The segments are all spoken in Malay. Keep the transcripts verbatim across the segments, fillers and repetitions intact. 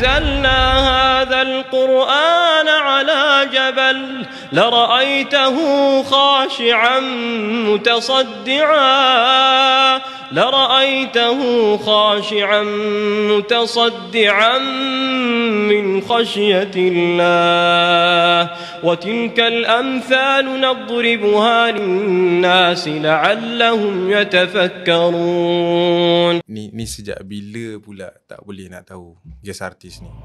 نزلنا هذا القرآن على جبل لرأيته خاشعا متصدعا لرأيته خاشعا متصدعا من خشية الله وتلك الأمثال نضربها للناس لعلهم يتفكرون. Ni, ni sejak bila pula tak boleh nak tahu guest artis ni?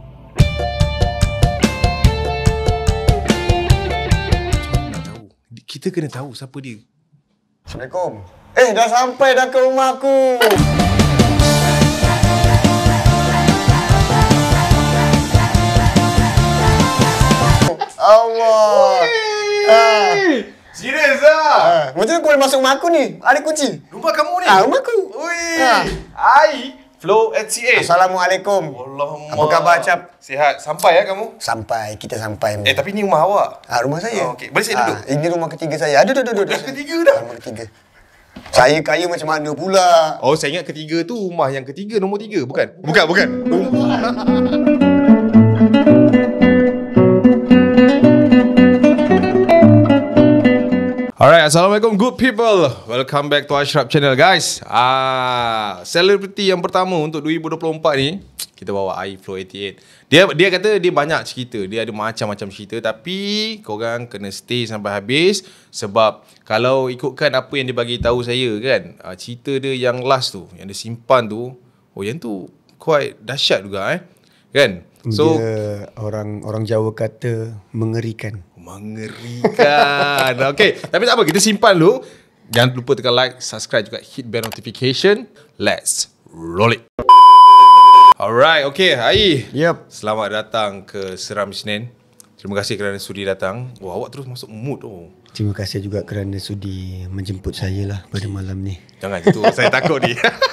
Macam nak tahu? Kita kena tahu siapa dia. Assalamualaikum. Eh, dah sampai dah ke rumah aku. Allah. Ah. Serius lah? Ah. Macam mana kau boleh masuk rumah aku ni? Ada kunci. Rumah kamu ni? Ah, rumah aku. Ui. Ah. Ai. Flow H C A. Assalamualaikum. Allahumma. Apa khabar, Cap? Sihat. Sampai ya kamu? Sampai, kita sampai. Eh, tapi ni rumah awak. Ah, rumah saya. Oh, okey. Boleh saya duduk? Ah, ini rumah ketiga saya. Duduk, duduk, duduk. Dah ketiga dah? Rumah ketiga. Saya kaya macam mana pula? Oh, saya ingat ketiga tu rumah yang ketiga, nombor tiga. Bukan? Bukan, bukan. Alright, Assalamualaikum good people. Welcome back to Ashraf Channel guys. Ah, Selebriti yang pertama untuk dua ribu dua puluh empat ni kita bawa Ai Flow lapan lapan. Dia dia kata dia banyak cerita, dia ada macam-macam cerita, tapi korang kena stay sampai habis sebab kalau ikutkan apa yang dia bagi tahu saya kan, ah, cerita dia yang last tu, yang dia simpan tu, oh yang tu quite dahsyat juga eh. Kan? So dia orang orang Jawa kata mengerikan. Mengerikan. Okay, tapi tak apa, kita simpan dulu. Jangan lupa tekan like, subscribe juga, hit bell notification. Let's roll it. Alright, okay, Ai. Yep. Selamat datang ke Seram Isnin. Terima kasih kerana sudi datang. Wah, awak terus masuk mood oh. Terima kasih juga kerana sudi menjemput saya lah pada malam ni. Jangan itu, saya takut ni.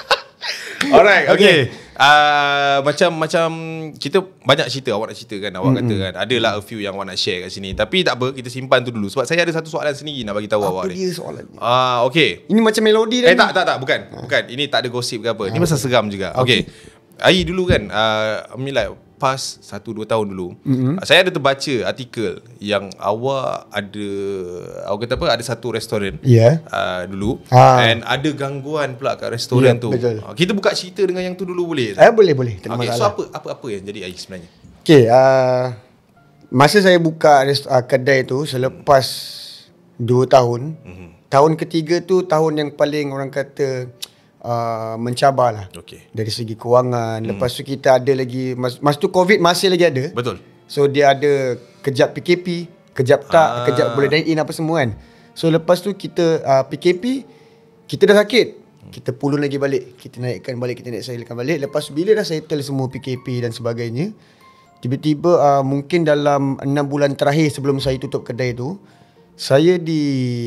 Alright, okay. Uh, macam macam kita banyak cerita awak nak cerita kan, awak mm-hmm. kata kan adalah a few yang awak nak share kat sini. Tapi tak apa, kita simpan tu dulu sebab saya ada satu soalan sendiri nak bagi tahu apa awak ni. Apa dia soalan ni? Ah, uh, okay. Ini macam melodi dah. Eh tak tak tak bukan. Ha. Bukan. Ini tak ada gosip ke apa. Ini pasal seram juga. Okay. Ai dulu kan uh, I mean like past satu dua tahun dulu, mm-hmm. saya ada terbaca artikel yang awak ada, awak kata apa, ada satu restoran yeah. uh, dulu ha. and ada gangguan pula kat restoran yeah, tu. Betul. Uh, kita buka cerita dengan yang tu dulu boleh? Eh, boleh boleh. Okay, so apa apa apa yang jadi Ai sebenarnya? Okay, uh, masa saya buka rest, uh, kedai tu selepas dua tahun, mm-hmm. tahun ketiga tu tahun yang paling orang kata Uh, mencabar lah, okay. Dari segi kewangan. hmm. Lepas tu kita ada lagi mas, Masa tu COVID masih lagi ada. Betul. So dia ada kejap P K P, kejap tak, ah. kejap boleh dine in apa semua kan. So lepas tu kita uh, P K P, kita dah sakit, hmm. kita pulun lagi balik, kita naikkan balik, kita naik sailkan balik. Lepas bila dah settle semua P K P dan sebagainya, tiba-tiba uh, mungkin dalam enam bulan terakhir sebelum saya tutup kedai tu, saya di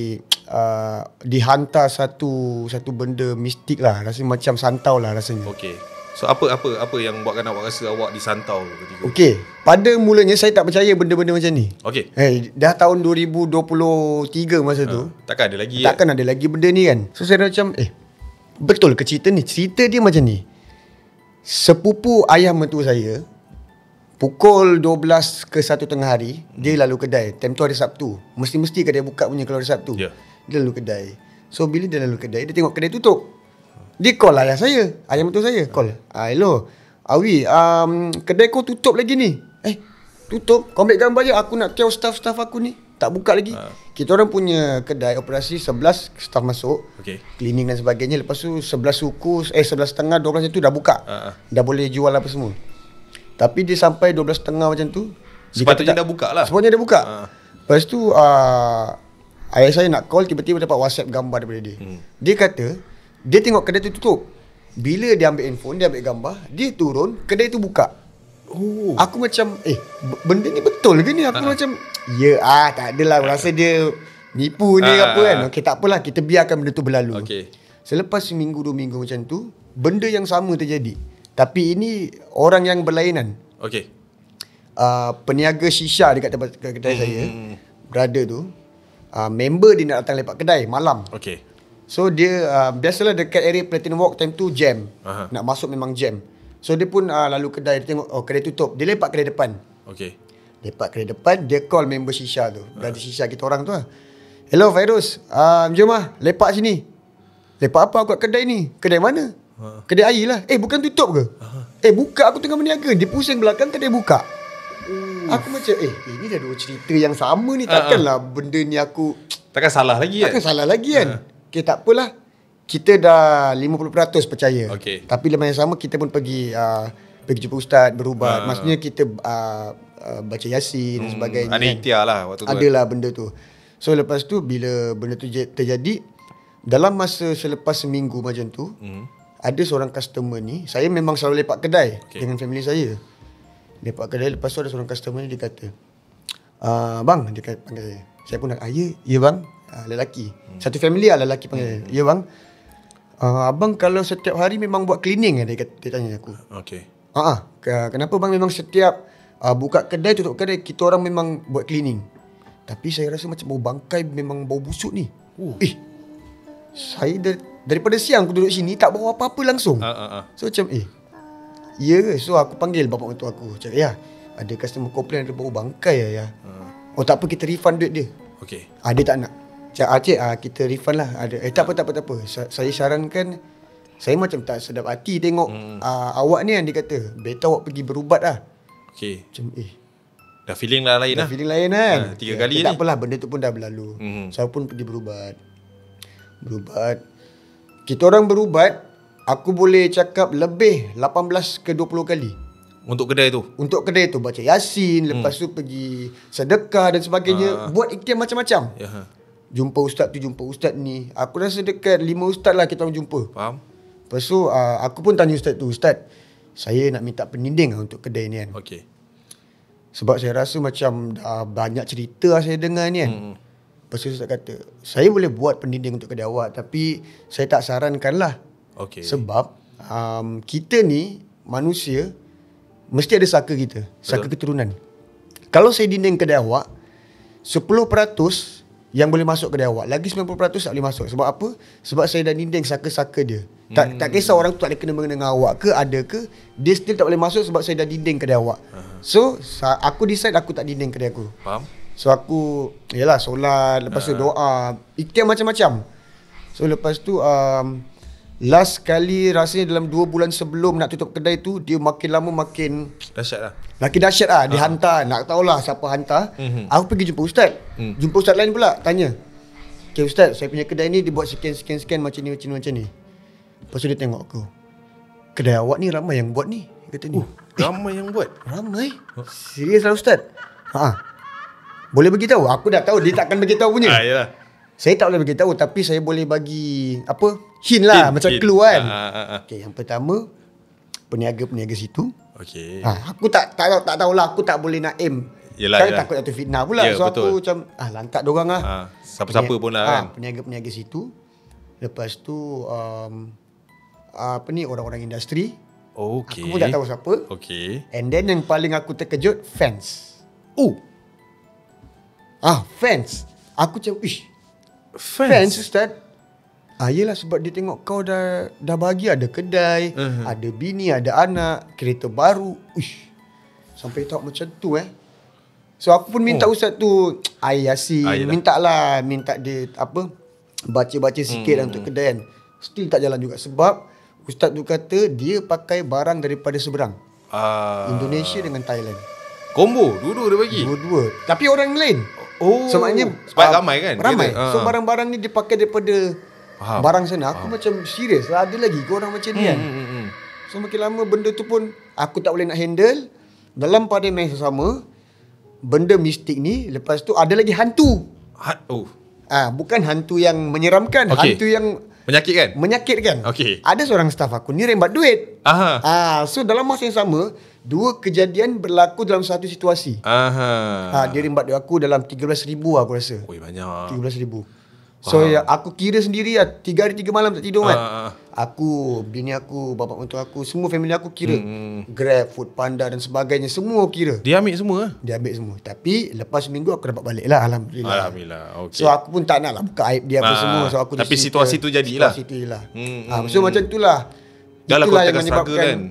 uh, dihantar satu satu benda mistik lah, rasa macam santau lah rasanya. Okey. So apa apa apa yang buatkan awak rasa awak disantau ketika? Okey, pada mulanya saya tak percaya benda-benda macam ni. Okey. Eh, dah tahun dua ribu dua puluh tiga masa ha, tu. Takkan ada lagi. Takkan ya? ada lagi benda ni kan. So saya macam eh betul ke cerita ni? Cerita dia macam ni. Sepupu ayah mentua saya pukul dua belas ke satu tengah hari, hmm. dia lalu kedai. Time tu hari Sabtu. Mesti-mesti kedai buka punya kalau hari Sabtu. Yeah. Dia lalu kedai. So bila dia lalu kedai, dia tengok kedai tutup. Dia call ayah saya, ayah mentua saya. Call. Ah, hello. Awi, um, kedai kau tutup lagi ni. Eh, tutup? Kau ambil gambar je. Aku nak tell staff-staff aku ni. Tak buka lagi. Uh. Kita orang punya kedai operasi sebelas staff masuk. Okay. Cleaning dan sebagainya. Lepas tu sebelas suku, eh sebelas setengah, dua belas itu dah buka. Uh. Dah boleh jual apa semua. Tapi dia sampai dua belas setengah macam tu, sepatutnya dah buka lah. Sepatutnya dah buka. Ha. Lepas tu uh, ayah saya nak call, tiba-tiba dapat WhatsApp gambar daripada dia. Hmm. Dia kata dia tengok kedai tu tutup. Bila dia ambil handphone, dia ambil gambar, dia turun, kedai tu buka. Oh. Aku macam eh benda ni betul ke ni? Aku ha. macam ya ah tak adalah, ha. rasa dia nipu ni ha. apa kan. Okey, tak apalah, kita biarkan benda tu berlalu. Okay. Selepas seminggu dua minggu macam tu, benda yang sama terjadi. Tapi ini orang yang berlainan. Okey. Uh, peniaga shisha dekat tempat kedai hmm. saya, brother tu, uh, member dia nak datang lepak kedai malam. Okey. So dia uh, biasalah dekat area Platinum Walk time tu jam. Aha. Nak masuk memang jam. So dia pun uh, lalu kedai, dia tengok oh kedai tutup. Dia lepak kedai depan. Okay. Lepak kedai depan, dia call member shisha tu. Uh. Dari shisha kita orang tu lah. Hello Fairuz, uh, jom lah lepak sini. Lepak apa aku kat kedai ni? Kedai mana? Uh. Kedai air lah. Eh bukan tutup ke? Uh. Eh buka, aku tengah berniaga. Dia pusing belakang, kedai buka. Uh. Aku macam eh ini dah dua cerita yang sama ni. Takkanlah uh, uh. benda ni aku Takkan salah lagi Takkan kan? salah lagi kan? Uh. Okay, tak apalah. Kita dah lima puluh peratus percaya. Okay. Tapi lepas yang sama kita pun pergi uh, pergi jumpa ustaz, berubat. Uh. Maksudnya kita uh, uh, baca yasin hmm. dan sebagainya. Ada ikhtiar lah waktu tu. Adalah kan? Benda tu. So lepas tu bila benda tu terjadi, dalam masa selepas seminggu macam tu, hmm. ada seorang customer ni, saya memang selalu lepak kedai okay. dengan family saya. Lepak kedai, lepas tu ada seorang customer ni, dia kata, uh, bang, dia kata, panggil saya. Saya pun nak, ah, ya, ya bang, uh, lelaki. Hmm. Satu family lah lelaki panggil hmm. saya. Ya bang, uh, abang kalau setiap hari memang buat cleaning, dia, kata, dia tanya aku. Okay. Ah, uh, kenapa bang memang setiap uh, buka kedai, tutup kedai, kita orang memang buat cleaning? Tapi saya rasa macam bau bangkai, memang bau busuk ni. Uh. Eh, saya dar- daripada siang aku duduk sini, tak bau apa-apa langsung. Uh, uh, uh. So macam, eh, ya ke? So aku panggil bapak mentua aku. Cakap, ya, ada customer komplain ada bau bangkai ya. ya. Uh. Oh tak apa, kita refund duit dia. Okay. Ah, dia tak nak. Cakap, ah, cik, ah, kita refund lah. Ada. Eh tak apa, tak apa, tak apa. Sa- saya sarankan, saya macam tak sedap hati tengok hmm. uh, awak ni yang dia kata, better awak pergi berubat lah. Okay. Macam, eh. Dah feeling lah lain dah lah. feeling lain kan. Ha, tiga ya, kali tak ni. apalah, benda tu pun dah berlalu. Mm-hmm. Saya pun pergi berubat. Berubat. Kita orang berubat, aku boleh cakap lebih lapan belas ke dua puluh kali. Untuk kedai tu? Untuk kedai tu. Baca yasin, hmm. lepas tu pergi sedekah dan sebagainya. Ha. Buat ikhtiar macam-macam. Ya. Jumpa ustaz tu, jumpa ustaz ni. Aku rasa dekat lima ustaz lah kita orang jumpa. Faham. Lepas tu uh, aku pun tanya ustaz tu, ustaz, saya nak minta pendinding lah untuk kedai ni kan. Okey. Sebab saya rasa macam dah banyak cerita saya dengar ni kan. Hmm. Lepas tu Ustaz kata, saya boleh buat pendinding untuk kedai awak, tapi saya tak sarankan lah. Okay. Sebab um, kita ni manusia, mesti ada saka kita. Saka Betul. keturunan. Kalau saya dinding kedai awak, sepuluh peratus yang boleh masuk kedai awak, lagi sembilan puluh peratus tak boleh masuk. Sebab apa? Sebab saya dah dinding saka-saka dia. Tak, hmm. tak kisah orang tu tak ada kena-mengena dengan awak ke, ada ke, dia still tak boleh masuk sebab saya dah dinding kedai awak. Uh-huh. So aku decide aku tak dinding kedai aku. Faham? So aku yalah solat, lepas tu uh-huh. doa, ikhtiar macam-macam. So lepas tu um, last kali rasanya dalam dua bulan sebelum nak tutup kedai tu, dia makin lama makin dahsyat lah. Makin dahsyat lah. Dia uh-huh. hantar, nak tahulah siapa hantar. Uh-huh. Aku pergi jumpa ustaz. Uh-huh. Jumpa ustaz lain pula, tanya, okay ustaz, saya punya kedai ni dia buat sekian-sekian-sekian macam ni, macam ni, macam ni. Lepas tu dia tengok aku, kedai awak ni ramai yang buat ni. Dia kata ni. Uh, ramai yang buat? Ramai? Serius lah ustaz? Ha. Boleh beritahu? Aku dah tahu dia takkan beritahu punya. Ah, yalah. Saya tak boleh beritahu, tapi saya boleh bagi apa? Hint lah, hint, macam hint. Clue kan. Ah, ah, ah. Okay, yang pertama, peniaga-peniaga situ. Okay. Ha, aku tak tak tak tahulah, aku tak boleh nak aim. Yelah, kan yelah. Takut jatuh fitnah pula. Yeah, so betul. Aku macam ah lantak dorang lah. Ah, siapa-siapa pun lah kan. Ah, peniaga-peniaga situ. Lepas tu um, apa ni, orang-orang industri. Okay. Aku pun tak tahu siapa. Okay. And then yang paling aku terkejut, fans. Oh. Ah, fans. Aku macam, ish. Fans, fans Ustaz. Ah, yelah sebab dia tengok kau dah dah bagi ada kedai, uh-huh. ada bini, ada anak, kereta baru. Ish. Sampai tahu macam tu eh. So aku pun minta oh. Ustaz tu air yasin, ah, minta lah, minta dia apa, baca-baca sikit hmm. untuk kedai kan. Still tak jalan juga sebab ustaz tu kata dia pakai barang daripada seberang. Uh, Indonesia dengan Thailand. Combo, dua-dua dia bagi. Dua-dua. Tapi orang lain. Oh. So maknanya sebab uh, ramai kan? Ramai. Uh. So barang-barang ni dia pakai daripada Faham. barang sana. Aku Faham. macam serius lah, ada lagi korang macam ni hmm, kan. Hmm, hmm. So makin lama benda tu pun aku tak boleh nak handle. Dalam pada masa sama, benda mistik ni, lepas tu ada lagi hantu. Ha- oh. Ah, bukan hantu yang menyeramkan, okay. hantu yang menyakitkan. Menyakitkan. Okay. Ada seorang staff aku ni rembat duit. Aha. Ah, so dalam masa yang sama, dua kejadian berlaku dalam satu situasi. Aha. Ah, dia rembat duit aku dalam tiga belas ribu aku rasa. Oi, banyak. tiga belas ribu. So ya, aku kira sendiri lah, tiga hari tiga malam tak tidur kan. Uh, aku, bini aku, bapak mentua aku, semua family aku kira. Hmm. Grab, Food Panda dan sebagainya, semua kira. Dia ambil semua? Dia ambil semua. Tapi lepas minggu aku dapat balik lah, Alhamdulillah. Alhamdulillah, okay. So aku pun tak nak lah buka aib dia apa uh, semua. So aku tapi situasi tu jadilah. Situasi tu je lah. Hmm, ha, so hmm. macam itulah. Dah lah kau tekan struggle kan.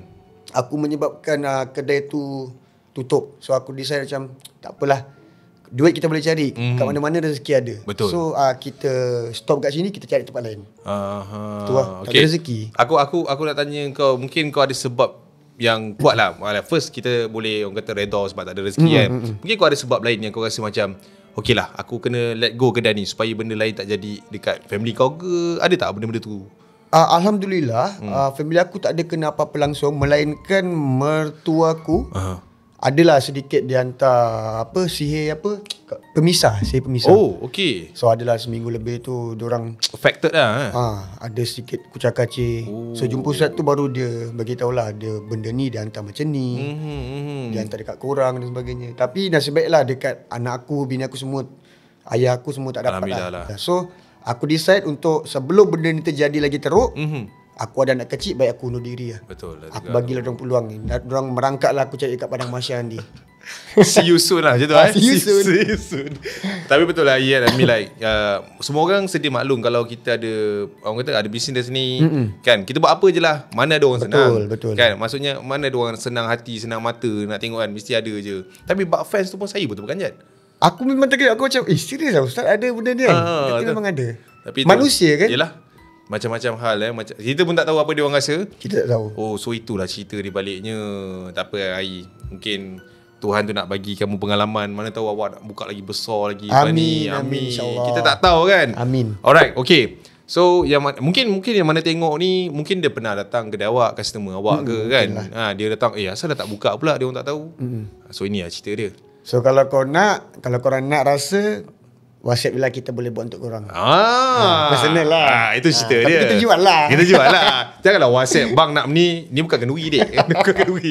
aku menyebabkan uh, kedai tu tutup. So aku decide macam tak apalah. Duit kita boleh cari. Mm-hmm. Kat mana-mana rezeki ada. Betul. So uh, kita stop kat sini, kita cari tempat lain. Aha. Tu lah. Tak Okay. ada rezeki. Aku aku aku nak tanya kau, mungkin kau ada sebab yang kuat lah. First kita boleh orang kata redha sebab tak ada rezeki mm, kan. Mm, mm. Mungkin kau ada sebab lain yang kau rasa macam okey lah, aku kena let go kedai ni supaya benda lain tak jadi dekat family kau ke? Ada tak benda-benda tu? Uh, Alhamdulillah, hmm. uh, family aku tak ada kena apa-apa langsung, melainkan mertua aku uh-huh. adalah sedikit dia hantar apa sihir apa pemisah, sihir pemisah. Oh, okey. So adalah seminggu lebih tu diorang affected lah. Eh? Ah, ada sedikit kucak kacir. Oh. So jumpa ustaz tu baru dia bagi tahulah dia benda ni dia hantar macam ni. Mm-hmm. Dia hantar dekat korang dan sebagainya. Tapi nasib baiklah dekat anak aku, bini aku semua, ayah aku semua tak dapat lah. lah. So aku decide untuk sebelum benda ni terjadi lagi teruk, mm-hmm. aku ada anak kecil, baik aku bunuh diri lah. Betul lah. Aku bagilah dorang peluang ni. Dorang merangkak lah aku cari kat Padang Masya nanti. See you soon lah macam tu ah, see, you soon. see you soon. Tapi betul lah, yeah, I mean like uh, semua orang sedia maklum kalau kita ada, orang kata ada bisnes ni, mm-mm. kan, kita buat apa je lah, mana ada orang betul, senang betul. Kan, maksudnya mana ada orang senang hati, senang mata nak tengok kan, mesti ada je. Tapi bug fans tu pun saya betul bukan Jad? Aku memang terkejut, aku macam eh serius lah ustaz ada benda ni kan. ah, Tapi memang ada. Tapi manusia tu, kan. Yelah, macam-macam hal eh. Macam, kita pun tak tahu apa dia orang rasa. Kita tak tahu. Oh, so itulah cerita di baliknya. Tak apa Ai, mungkin Tuhan tu nak bagi kamu pengalaman. Mana tahu awak nak buka lagi besar lagi. Amin, amin, amin insyaAllah. Kita tak tahu kan. Amin. Alright, okay. So yang mungkin mungkin yang mana tengok ni, mungkin dia pernah datang kedai awak, customer awak hmm, ke kan. Ha, dia datang, eh asal dah tak buka pula, dia orang tak tahu. Hmm. So ini lah cerita dia. So kalau kau nak, kalau korang nak rasa, WhatsApp bila kita boleh buat untuk korang. Ah, ha, personal lah. Ah, itu cerita ha, dia. Tapi kita jual lah. Kita jual lah. Janganlah WhatsApp bang nak ni, ni bukan kenduri dek. Bukan kenduri.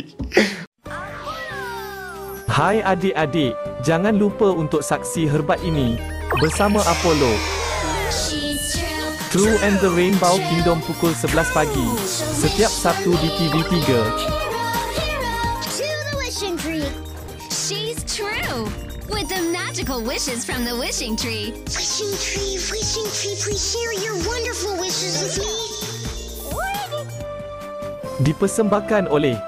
Hai adik-adik, jangan lupa untuk saksi herbat ini bersama Apollo. True and the Rainbow Kingdom pukul sebelas pagi setiap Sabtu di T V tiga. With the magical wishes from the wishing tree. Wishing tree, wishing tree, please share your wonderful wishes with me. Dipersembahkan oleh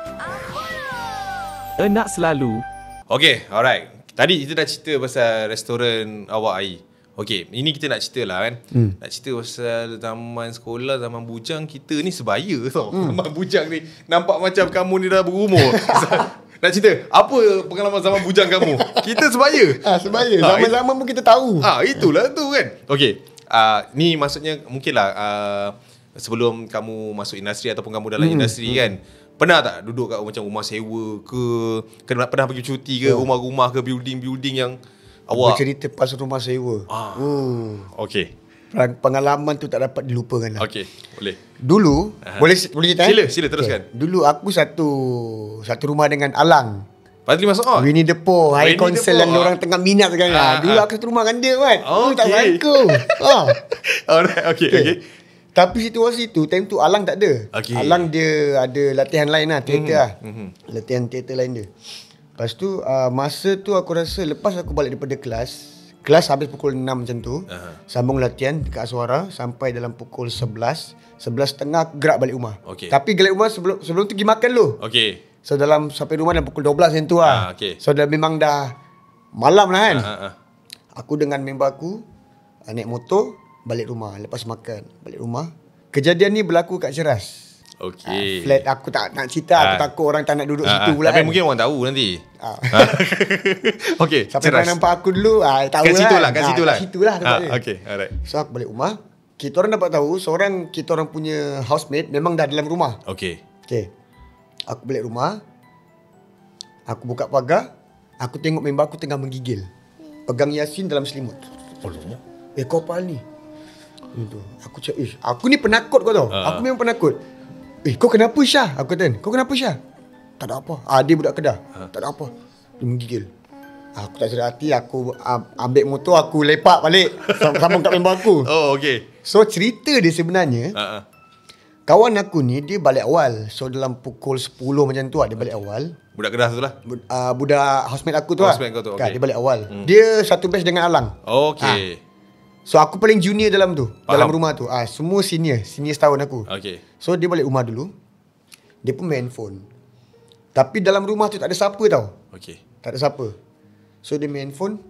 Enak Selalu. Okay, alright. Tadi kita dah cerita pasal restoran awak Ai. Okay, ini kita nak cerita lah kan. hmm. Nak cerita pasal zaman sekolah, zaman bujang kita ni sebaya tau. hmm. Zaman bujang ni nampak macam kamu ni dah berumur. Nak cerita apa pengalaman zaman bujang kamu? Kita sebaya. Ah, sebaya. Zaman-zaman pun kita tahu. Ah, itulah tu kan. Okey. Ah, ni maksudnya mungkinlah uh, sebelum kamu masuk industri ataupun kamu dalam hmm. industri hmm. kan. Pernah tak duduk kat macam rumah sewa ke, kena pernah pergi cuti ke, oh. rumah-rumah ke, building-building yang awak bercerita pasal rumah sewa. Ah. Oh. Okey. Pengalaman tu tak dapat dilupakan lah. Okey, boleh. Dulu, Aha. boleh boleh cerita? Sila, sila teruskan. Okay. Dulu aku satu satu rumah dengan Alang. Lepas tu masuk oh. Winnie the Pooh, high console yang oh. orang tengah minat sekarang. Ah, dulu ah. aku satu rumah dengan dia kan. Oh, okay. Tak sangka. ah. Alright, okey, okey. Okay. Tapi situasi tu, time tu Alang tak ada. Okay. Alang dia ada latihan lain lah, teater mm-hmm. lah. Mm-hmm. Latihan teater lain dia. Lepas tu, uh, masa tu aku rasa lepas aku balik daripada kelas, kelas habis pukul enam macam tu, uh-huh. sambung latihan dekat Aswara sampai dalam pukul sebelas. sebelas tiga aku gerak balik rumah. Okay. Tapi balik rumah sebelum sebelum tu pergi makan dulu. Okay. So dalam sampai rumah dalam pukul dua belas macam tu lah. Uh, okay. So dah memang dah malam lah kan. Uh-huh. Aku dengan member aku naik motor balik rumah lepas makan. Balik rumah. Kejadian ni berlaku kat Ceras. Okey. Uh, flat aku tak nak cerita, uh, aku takut orang tak nak duduk uh, situ pula. Tapi kan. mungkin orang tahu nanti. Uh. Okey, siapa yang nampak aku dulu, ah uh, tahu kat lah. Situ lah, kat situ lah. Kat situ lah. Uh, Okey, alright. So aku balik rumah. Kita orang dapat tahu seorang kita orang punya housemate memang dah dalam rumah. Okey. Okey. Aku balik rumah. Aku buka pagar, aku tengok member aku tengah menggigil. Pegang Yasin dalam selimut. Allah. Eh kau apa ni? Itu. Aku cakap, "Eh, aku ni penakut kau tahu. Uh. Aku memang penakut." "Eh, kau kenapa Syah?" Aku kata, "Kau kenapa Syah?" "Tak ada apa." Ah, dia budak Kedah. Uh. "Tak ada apa." Dia menggigil. Aku tak sedar hati, aku ambil motor, aku lepak balik sambung kat member aku. Oh, okey. So cerita dia sebenarnya, uh-uh. kawan aku ni dia balik awal. So dalam pukul sepuluh macam tu lah, dia balik awal. Budak Kedah tu lah. Bud, uh, budak housemate aku tu lah. Housemate kau tu, kan, okay. dia balik awal. Hmm. Dia satu batch dengan Alang. Okey. Ha. So aku paling junior dalam tu, Faham. dalam rumah tu. Ah, semua senior, senior setahun aku. Okey. So dia balik rumah dulu. Dia pun main phone. Tapi dalam rumah tu tak ada siapa tau. Okay. Tak ada siapa. So dia main phone.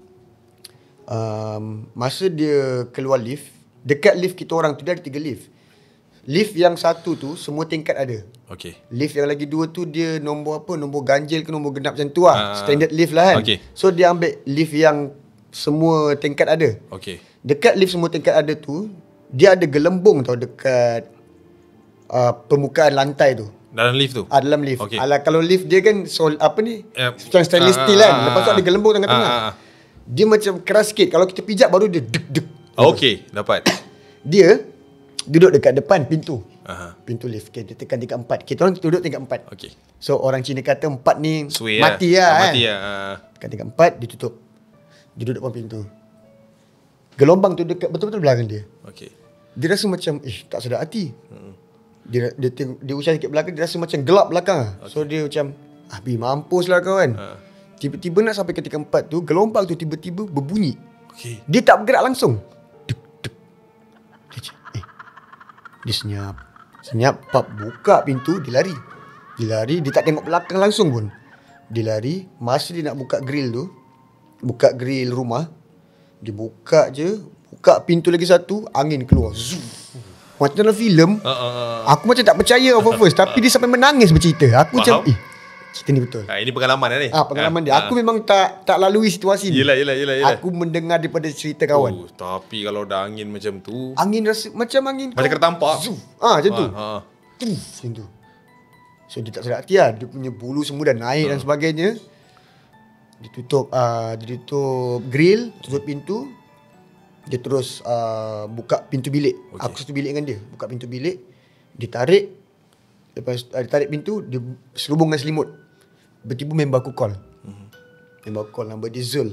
um, Masa dia keluar lift, dekat lift kita orang tu dia ada tiga lift. Lift yang satu tu semua tingkat ada. Okay. Lift yang lagi dua tu dia nombor apa, nombor ganjil ke nombor genap macam tu lah. uh, Standard lift lah kan. Okay. So dia ambil lift yang semua tingkat ada. Okay. Dekat lift semua tingkat ada tu, dia ada gelembung tau dekat uh, permukaan lantai tu. Dalam lift tu? Ah, dalam lift. Okay. Alah, kalau lift dia kan sol, apa ni? Yep. Macam stainless Ah, steel ah, kan. ah, Lepas tu ah, ada gelembung tengah-tengah. ah, ah. Dia macam keras sikit. Kalau kita pijak baru dia dek dek. Okay, dapat. Dia duduk dekat depan pintu. Aha. Pintu lift. Okay, dia tekan tingkat empat. Kita orang duduk tingkat empat. Okay. So orang Cina kata empat ni Sway mati lah. lah, Ah, kan. mati lah. Ah. Tekan tingkat empat, dia tutup. Dia duduk depan pintu. Gelombang tu dekat betul-betul belakang dia. Okay. Dia rasa macam eh tak sedar hati. Hmm. Dia dia tengok, dia usah sikit belakang, dia rasa macam gelap belakang. Okay. So dia macam ah bi mampuslah kawan. Ha. Tiba-tiba nak sampai ke tingkat empat tu, gelombang tu tiba-tiba berbunyi. Okay. Dia tak bergerak langsung. Duk, duk. Dia cakap, eh. Dia senyap. Senyap, pap buka pintu, dia lari. Dia lari, dia tak tengok belakang langsung pun. Dia lari, masa dia nak buka grill tu, buka grill rumah, dia buka je, buka pintu lagi satu, angin keluar. Zoom. Macam dalam filem. Uh, uh, uh. Aku macam tak percaya of first, tapi dia sampai menangis bercerita. Aku Faham? macam, eh, cerita ni betul. Ah, ini pengalaman lah ni. Ah, pengalaman Ah, dia. Aku ah. memang tak tak lalui situasi ni. Yelah, yelah, yelah, yelah. Aku mendengar daripada cerita kawan. Oh, tapi kalau dah angin macam tu, Angin rasa macam angin macam kau- kena tampak. Zoom. Ah, macam tu. Ha, ha. Tuh, macam tu. So dia tak sedar hati lah. Dia punya bulu semua dah naik dan sebagainya. Dia tutup uh, dia tutup grill, tutup pintu. Dia terus uh, buka pintu bilik. Okay. Aku satu bilik dengan dia. Buka pintu bilik. Dia tarik. Lepas uh, dia tarik pintu, dia serubung dengan selimut. Tiba-tiba member aku call. Mm-hmm. Member aku call, nama dia Zul.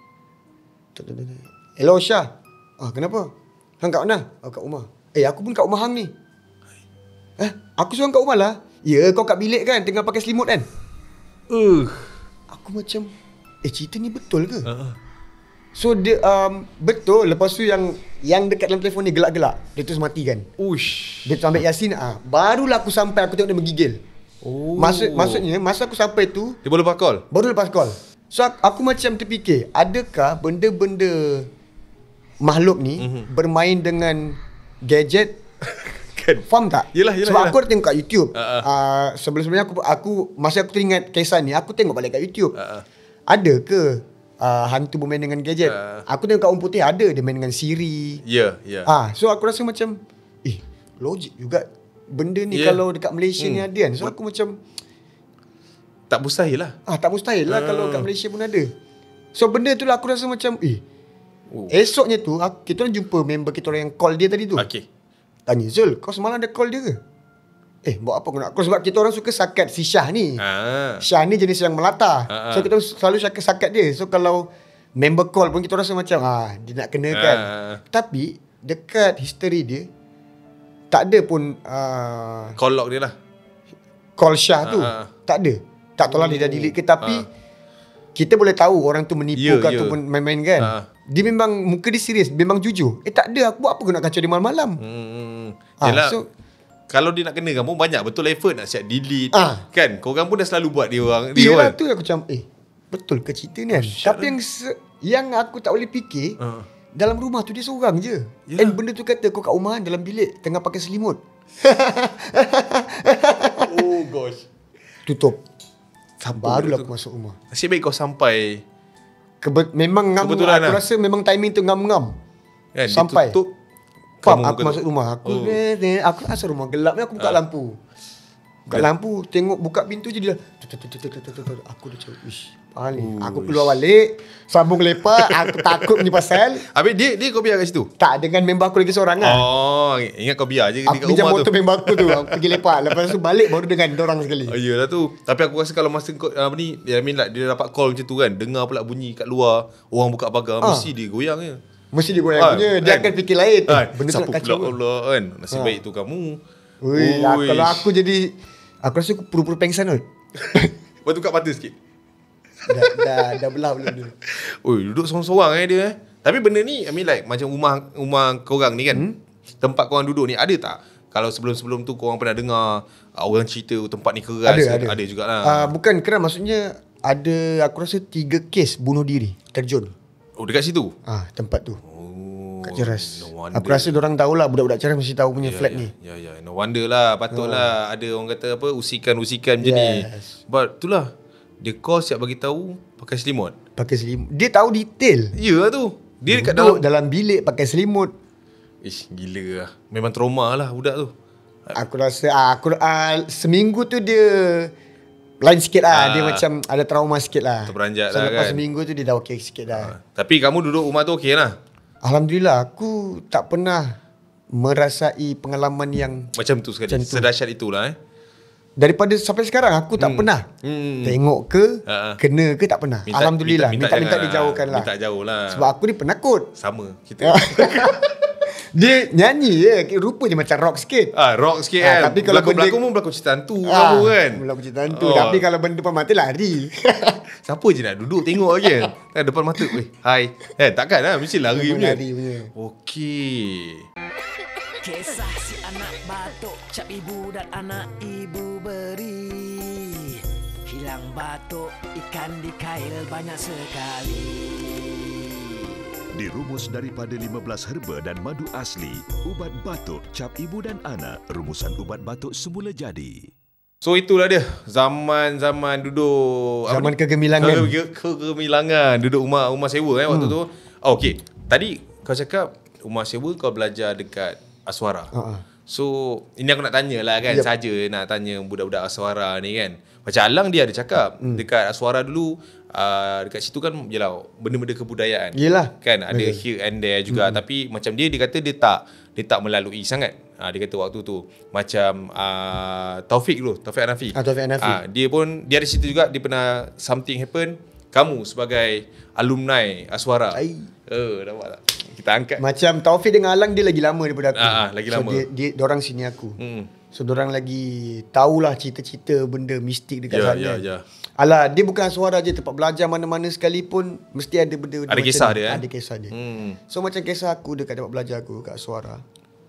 Hello Syah. Ah, kenapa? Hang kat mana? Oh, kat rumah. Eh, aku pun kat rumah hang ni. Eh, aku seorang kat rumah lah. Ya, kau kat bilik kan, tengah pakai selimut kan? Uh. Aku macam, eh cerita ni betul ke? Uh. So dia um, betul. Lepas tu yang yang dekat dalam telefon ni gelak-gelak. Dia terus matikan. Ush. Dia terus ambil Yasin. Ah, barulah aku sampai, aku tengok dia menggigil. Oh. Maksud maksudnya masa aku sampai tu, Dia boleh lepas call? baru lepas call. So aku, aku macam terfikir, adakah benda-benda makhluk ni mm-hmm. bermain dengan gadget? Kan? Faham tak? Yelah, yelah, Sebab yelah. aku ada tengok kat YouTube. Uh, uh. Uh, sebelum-sebelumnya aku aku masa aku teringat kisah ni, aku tengok balik kat YouTube. Uh, uh. Ada ke uh, hantu bermain dengan gadget? Uh. Aku tengok kat Orang Putih ada, dia main dengan Siri. Ya, ya. Ah, so aku rasa macam eh logik juga benda ni Yeah. kalau dekat Malaysia Hmm. ni ada kan. So aku macam Tak mustahil lah. ah tak mustahil lah Uh. kalau kat Malaysia pun ada. So benda tu lah aku rasa macam eh Oh. esoknya tu aku, kita orang jumpa member kita orang yang call dia tadi tu. Okay. Tanya Zul, kau semalam ada call dia ke? Eh, buat apa kau nak call? Sebab kita orang suka sakat si Syah ni. Ah. Syah ni jenis yang melata. Ah, ah. So kita selalu sakat-sakat dia. So kalau member call pun kita rasa macam ah dia nak kena kan. Ah. Tapi dekat history dia tak ada pun uh, Call log dia lah. call Syah tu. Ah, ah. Tak ada. Tak tahu lah dia dah delete ke, tapi Ah. kita boleh tahu orang tu menipu Ya, ke ya. ataupun main-main kan. Ah. Dia memang muka dia serius, memang jujur. Eh tak ada, aku buat apa aku nak kacau dia malam-malam. Hmm. Ah, Yelah. so- kalau dia nak kena kamu banyak betul effort nak siap delete. Ah. Kan? Korang pun dah selalu buat dia orang. Dia Yelah kan? tu aku macam eh betul ke cerita ni kan. Tapi yang se- yang aku tak boleh fikir Ah. dalam rumah tu dia seorang je. Yelah. And benda tu kata kau kat rumah dalam bilik tengah pakai selimut. Oh gosh. Tutup. Siapa Barulah tu? aku masuk rumah. Nasib baik kau sampai. Kebe- memang ngam, aku Kebetulan lah. rasa memang timing tu ngam-ngam. Kan? Dia Sampai. tutup. Faham, kamu aku buka- masuk rumah. Aku Oh. oh. aku asal rumah gelap ni aku buka Ah. lampu. Buka lampu, tengok buka pintu je dia. tut, tut, tut, tut, tut, tut, tut. Aku dah cakap, "Ish, pahal ni." Aku keluar balik, sambung lepak, aku takut ni pasal. Habis dia dia kau biar kat situ? Tak, dengan member aku lagi seorang lah. Oh, ingat kau biar je Aku dekat pinjam rumah motor tu. member aku tu. Aku pergi lepak. Lepas tu balik baru dengan dorang sekali. Oh, iyalah tu. Tapi aku rasa kalau masa kau apa ni, I mean like, dia dapat call macam tu kan, dengar pula bunyi kat luar, orang buka pagar, Ah. mesti dia goyang je. Mesti dia goyang Ah, punya. Dia kan? akan fikir lain. Eh, Ah, benda tu siapa nak kacau pula ke? Allah kan. Nasib Ah. baik tu kamu. Ui, ah, Uish. kalau aku jadi aku rasa aku pura-pura pengsan kot. Lepas tu kat mata sikit. dah, dah, dah belah belum dia. Oi, duduk sorang-sorang eh dia eh. Tapi benda ni I mean like macam rumah rumah korang ni kan. Hmm? Tempat korang duduk ni ada tak Kalau sebelum-sebelum tu korang pernah dengar uh, orang cerita tempat ni keras. Ada, ada. Ada jugalah. Uh, bukan keras, maksudnya ada aku rasa tiga kes bunuh diri terjun. Oh, dekat situ? Ah, tempat tu. Oh, Kat Ceras. no wonder. Aku rasa diorang tahulah, budak-budak Ceras mesti tahu punya Ya, flat ya, ni. Ya, ya. No wonder lah. Patutlah ada orang kata apa, usikan-usikan macam ni. Yes. But itulah. Dia call siap bagi tahu pakai selimut. Pakai selimut. Dia tahu detail. Ya tu. Dia dekat Duduk dalam. dalam bilik pakai selimut. Ish, gila lah. Memang trauma lah budak tu. Aku rasa ah, aku ah, seminggu tu dia lain sikit lah. Ah. Dia macam ada trauma sikit lah. Terperanjat so, lah lepas kan. seminggu tu dia dah okey sikit dah. Ha. Tapi kamu duduk rumah tu okey lah. Alhamdulillah aku tak pernah merasai pengalaman yang Macam tu sekali. Macam tu. Sedahsyat itulah eh. daripada sampai sekarang aku tak Hmm. pernah Hmm. tengok ke, Ha. kena ke tak pernah. Minta- Alhamdulillah minta- minta-minta minta dijauhkan jangan- lah. minta jauh lah. Sebab aku ni penakut. Sama kita. Dia nyanyi je, rupa je macam rock sikit. Ah, rock sikit Ah, kan. tapi kalau Berlakon-berlakon benda- pun berlakon cerita hantu Ah, kamu kan. Mula cerita hantu. Oh. Tapi kalau benda depan mata lari. Siapa je nak duduk tengok je kan depan mata. Weh, hai. Eh, takkan lah mesti lari Memang punya. lari punya. Okey. Kisah si anak batuk, cap ibu dan anak ibu beri. Hilang batuk, ikan di kail banyak sekali. Dirumus daripada lima belas herba dan madu asli, ubat batuk, cap ibu dan anak, rumusan ubat batuk semula jadi. So itulah dia zaman-zaman duduk Zaman apa ni? kegemilangan. Ke- Kegemilangan duduk rumah rumah sewa eh waktu Hmm. tu. Oh, okey. Tadi kau cakap rumah sewa kau belajar dekat Aswara. Ha-ha. So ini aku nak tanya lah kan, Yep. saja nak tanya budak-budak Aswara ni kan. Macam Alang dia ada cakap Hmm. dekat Aswara dulu, uh, dekat situ kan yelah benda-benda kebudayaan. Yelah. Kan ada Betul. here and there juga, hmm. tapi macam dia dia kata dia tak dia tak melalui sangat. Ha, dia kata waktu tu macam uh, Taufik dulu, Taufik Hanafi. Ah, Taufik Hanafi. Ah, dia pun dia ada situ juga, dia pernah something happen. Kamu sebagai alumni Aswara. Ai. Oh, nampak tak? Kita angkat. Macam Taufik dengan Alang dia lagi lama daripada aku. Ah, ah, lagi so, lama. Dia, dia dorang sini aku. Hmm. So dorang lagi tahulah cerita-cerita benda mistik dekat Ya, sana. ya, ya. Alah, dia bukan Aswara je, tempat belajar mana-mana sekalipun mesti ada benda, Ada macam kisah ni. dia, eh? Ada kisah dia. Hmm. So macam kisah aku dekat tempat belajar aku kat Aswara.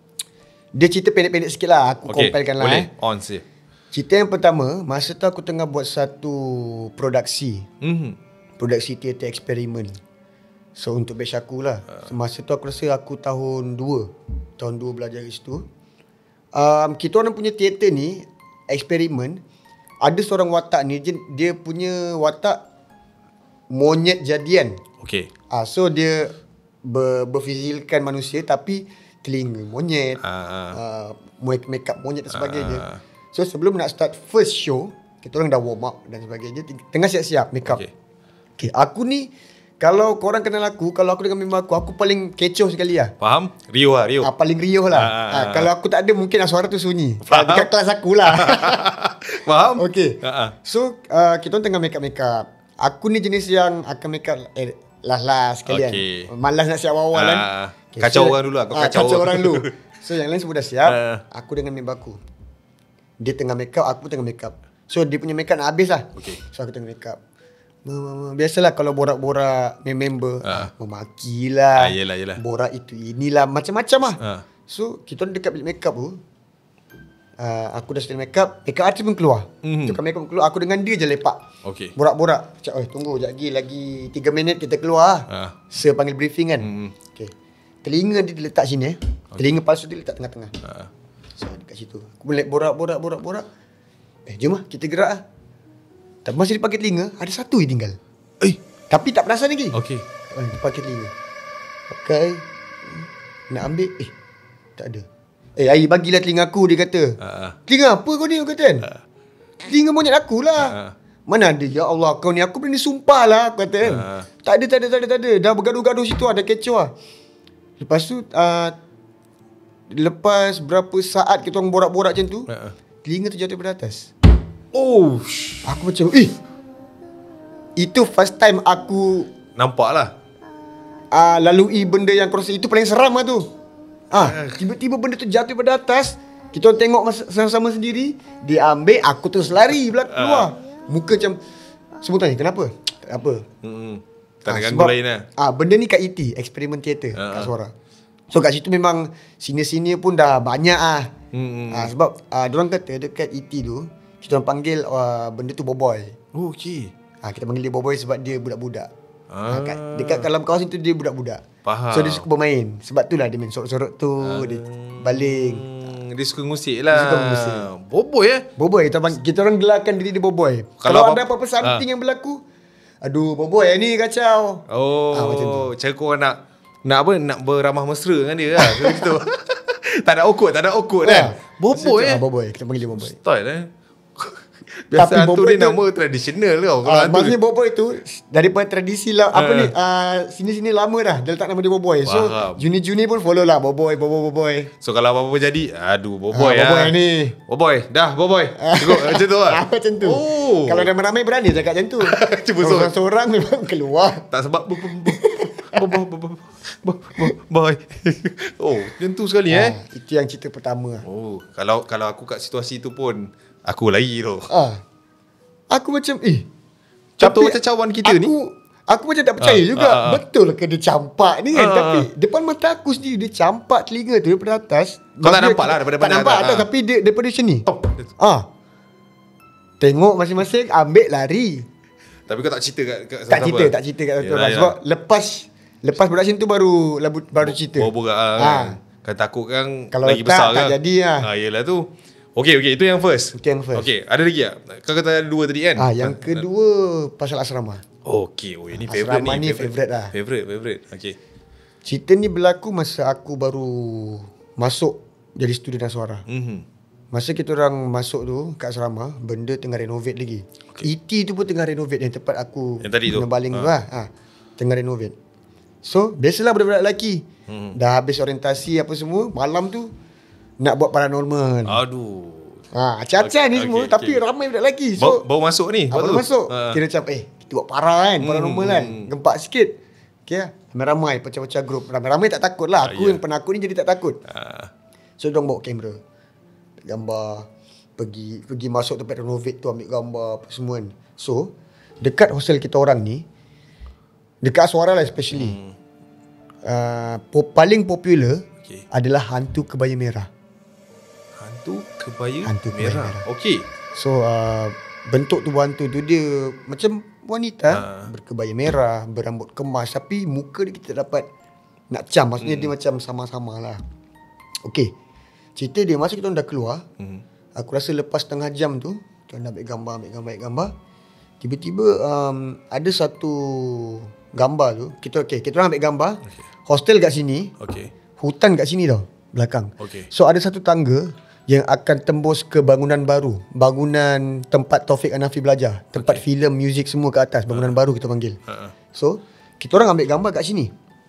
Dia cerita pendek-pendek sikit lah. Aku Okey, compile lah boleh. eh. On sih. Cerita yang pertama, masa tu aku tengah buat satu produksi. Mhm. Produksi teater eksperimen. So untuk batch aku lah. So, masa tu aku rasa aku tahun dua. Tahun dua belajar kat situ. Um, kita orang punya teater ni, eksperimen, ada seorang watak ni, dia, dia punya watak monyet jadian. Okey. Ah, so dia ber, berfizilkan manusia tapi telinga monyet, Ah, uh, make up monyet dan sebagainya. Ah. So sebelum nak start first show, kita orang dah warm up dan sebagainya, tengah siap-siap make up. Okey. Okay, aku ni kalau korang kenal aku, kalau aku dengan member aku, aku paling kecoh sekali lah. Faham? Rio lah, Rio. Ah, paling riuh lah. Ah, Ah, kalau aku tak ada, mungkin suara tu sunyi. Faham. Ah, dekat kelas aku lah. Faham? Okay. Ha, ha. So uh, kita orang tengah make up-make up. Aku ni jenis yang akan make up eh, last-last sekalian. Okey. Malas nak siap awal-awal kan. Ah, kacau orang dulu lah, kau ah, kacau. kacau orang dulu. So yang lain semua dah siap. Ah. Aku dengan member aku. Dia tengah make up, aku tengah make up. So dia punya make up nak habis lah. Okey. So aku tengah make up. Biasalah kalau borak-borak member, Ah. ah. memakilah. Ah, yelah, yelah. Borak itu inilah macam-macam lah. Ah. So kita orang dekat bilik make up tu. Uh, aku dah setel make up, make up artist pun keluar. Mhm. Tukar make up pun keluar, aku dengan dia je lepak. Okey. Borak-borak. Cakap, "Oi, tunggu jap lagi, lagi tiga minit kita keluar." Ah. Sir panggil briefing kan. Mhm. Okey. Telinga dia diletak sini eh. Telinga palsu dia letak tengah-tengah. Ah. So dekat situ. Aku boleh borak-borak borak-borak. Eh, jom lah kita gerak ah. Tak masa dia pakai telinga, ada satu je tinggal. Eh, Tapi tak perasan lagi. okey. Oh, dia pakai telinga. Pakai. Nak ambil. Eh, tak ada. Eh, Air bagilah telinga aku, dia kata. Ah. Telinga apa kau ni, aku kata kan? Telinga monyet aku lah. Ah. Mana ada, ya Allah, kau ni, aku berani sumpah lah, aku kata kan. Ah. Tak ada, tak ada, tak ada, tak ada. Dah bergaduh-gaduh situ, ada kecoh lah. Lepas tu, uh, lepas berapa saat kita orang borak-borak macam tu, Ah. telinga tu jatuh daripada atas. Oh, Aku macam, eh, itu first time aku nampak lah. uh, lalui benda yang kurasa itu paling seram lah tu. Ah, tiba-tiba benda tu jatuh pada atas. Kita orang tengok masa- sama-sama sendiri. Dia ambil, aku terus lari belak keluar. Muka macam, semua tanya, kenapa? Tak apa. Hmm. Tak ada Ah, ganggu sebab- lain lah. Ah, benda ni kat E T, eksperimen teater, Ah, kat ah. Suara. So kat situ memang senior-senior pun dah banyak ah. Hmm. Ah, sebab ah, diorang kata dekat E T tu kita orang panggil uh, benda tu boboy. Oh, okey. Ah, kita panggil dia boboy sebab dia budak-budak. Ah. Ah, kat, dekat dalam kawasan tu dia budak-budak. Faham. So dia suka bermain. Sebab tu lah dia main sorok-sorok tu, ah. dia baling. Hmm, dia suka ngusik lah. Dia suka ngusik. Boboy eh? Boboy, kita, panggil, kita orang gelarkan diri dia boboy. Kalau Kalau, apa- ada apa-apa something ah. yang berlaku, aduh boboy ni kacau. Oh, Ah, macam tu. cara korang nak nak apa? Nak beramah mesra dengan dia lah. Macam tu. Tak ada awkward, tak ada awkward kan? Boboy eh? Ah, boboy, kita panggil dia boboy. Style eh? Biasa Tapi hantu boboy ni tu- nama tradisional tau. Kalau Ah, hantu maksudnya boboy tu daripada tradisi lah apa Ah. ni ah, sini-sini lama dah dia letak nama dia boboy. So Faham. juni-juni pun follow lah boboy boboy boboy. So kalau apa-apa jadi, aduh boboy Ah, ah. boboy ni. Boboy, dah boboy. Cukup macam tu lah. Ah, macam tu. Oh. Kalau ramai-ramai berani cakap macam tu. Cuba Kalau sorang. seorang memang keluar. Tak sebab bo- bo- bo- bo- bo- bo- bo- bo- bo- boy. Oh, macam tu sekali eh. Ah, itu yang cerita pertama. Oh, kalau kalau aku kat situasi tu pun aku lari tu. Ah. Aku macam eh Contoh tapi macam cawan kita aku, ni. Aku macam tak percaya Ah, juga ah, ah. betul ke dia campak ni kan. Ah, Tapi ah. depan mata aku sendiri dia campak telinga tu daripada atas. Kau tak Maksudnya nampak lah daripada Tak mana nampak atas, atas ah. tapi dia daripada macam ni. Oh. Ah. Tengok masing-masing ambil lari. Tapi kau tak cerita kat, kat Tak cerita, tak cerita kat Yelah, orang yelah. sebab lepas lepas production tu baru baru cerita. Oh, borak lah Ah. kan. Kan takut kan Kalau lagi tak, besar tak kan. jadi lah. Ah, yelah tu. Okey, okey. Itu yang first. Itu yang first. Okey, ada lagi tak? Kau kata ada dua tadi kan? Ah, yang kedua pasal asrama. Okey, oh ini favourite Asrama ni. ni favourite lah. Favourite, favourite. Okey. Cerita ni berlaku masa aku baru masuk jadi student aswara. Mhm. Masa kita orang masuk tu kat asrama, benda tengah renovate lagi. Okay. E T tu pun tengah renovate yang tempat aku Yang tadi tu? kena baling Ha. tu lah. Ha, tengah renovate. So, biasalah budak-budak lelaki. Hmm. Dah habis orientasi apa semua, malam tu nak buat paranormal. Aduh. Ha, acah-acah ni Okey, semua okey, tapi okey. ramai budak lelaki. Baru, So, baru masuk ni. ah, baru tu? masuk. Ha. Kira macam eh, kita buat parah kan, paranormal Hmm. kan. Gempak sikit. Okay lah. Ramai-ramai, pecah-pecah grup. Ramai-ramai tak takut lah. Aku Ah, ya. yang penakut ni jadi tak takut. Ah. So diorang bawa kamera, gambar, pergi pergi masuk tempat renovate tu ambil gambar apa semua kan. So dekat hostel kita orang ni, dekat Aswara lah especially, hmm. uh, po- paling popular Okey. adalah hantu kebaya merah. Hantu kebaya Hantu kebaya merah. merah. Okey. So uh, bentuk tubuh hantu tu dia macam wanita, Ha. berkebaya merah, berambut kemas, tapi muka dia kita dapat nak cam, maksudnya Hmm. dia macam sama-sama lah. Okey, cerita dia masa kita orang dah keluar, Hmm. aku rasa lepas setengah jam tu, kita orang dah ambil gambar, ambil gambar, ambil gambar. Tiba-tiba um, ada satu gambar tu, kita okay, kita orang ambil gambar, Okey. hostel kat sini, Okey. hutan kat sini tau, belakang. Okey. So ada satu tangga yang akan tembus ke bangunan baru, bangunan tempat Taufik Hanafi belajar, tempat Okey. filem, muzik semua ke atas, bangunan baru kita panggil. Ha. So, kita orang ambil gambar kat sini.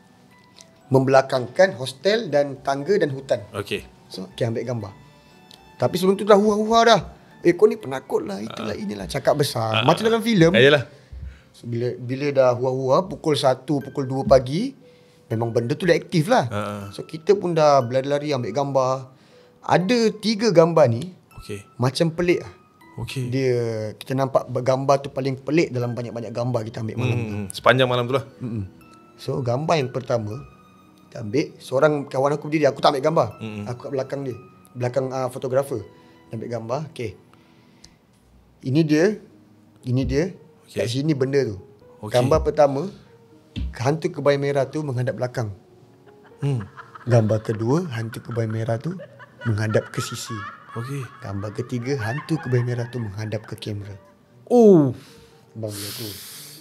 Membelakangkan hostel dan tangga dan hutan. Okey. So, okay, ambil gambar. Tapi sebelum tu dah hua-hua dah. Eh, kau ni penakut lah, itulah inilah, cakap besar. Macam dalam filem. Ayolah. So, bila bila dah hua-hua pukul satu, pukul dua pagi, memang benda tu dah aktif lah. Ha. So kita pun dah berlari-lari ambil gambar. Ada tiga gambar ni Okey. macam pelik lah. Okey. Dia kita nampak gambar tu paling pelik dalam banyak-banyak gambar kita ambil malam tu. Hmm, sepanjang malam tu lah. Mm-mm. So gambar yang pertama kita ambil, seorang kawan aku berdiri, aku tak ambil gambar. Mm-mm. Aku kat belakang dia, belakang uh, fotografer. Ambil gambar. Okey. Ini dia, ini dia. Okey. Kat sini benda tu. Okey. Gambar pertama, hantu kebaya merah tu menghadap belakang. Hmm. Gambar kedua, hantu kebaya merah tu menghadap ke sisi. Okey. Gambar ketiga, hantu kebaya merah tu menghadap ke kamera. Oh. Bang dia tu.